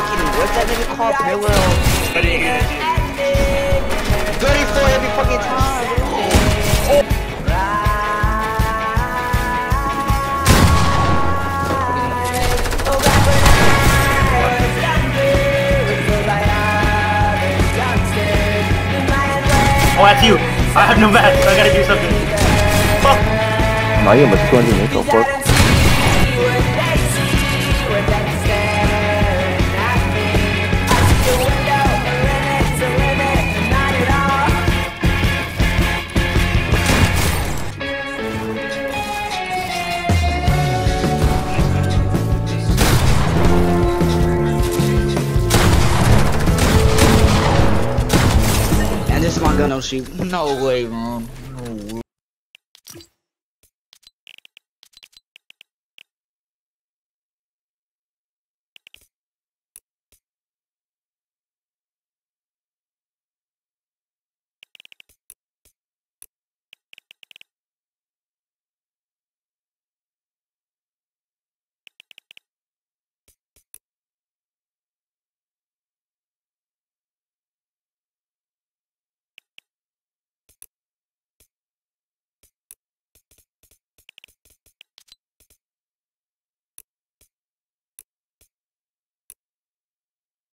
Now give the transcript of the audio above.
fucking, what's that nigga called? Parallel. 34 every fucking time. Oh, that's you. I have no match, so I gotta do something. Fuck. 哪有么是关键人手 fuck？ And this is my gun, no shoot. No way, man. No way.